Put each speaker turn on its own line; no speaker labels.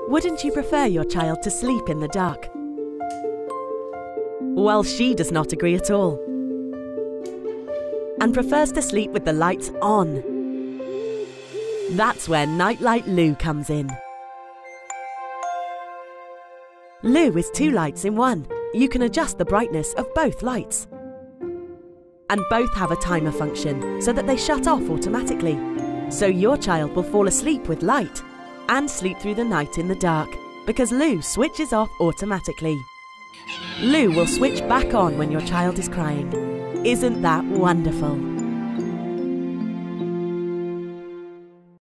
Wouldn't you prefer your child to sleep in the dark? Well, she does not agree at all and prefers to sleep with the lights on. That's where Nightlight Lou comes in. Lou is 2 lights in one. You can adjust the brightness of both lights. And both have a timer function so that they shut off automatically. So your child will fall asleep with light and sleep through the night in the dark because Lou switches off automatically. Lou will switch back on when your child is crying. Isn't that wonderful?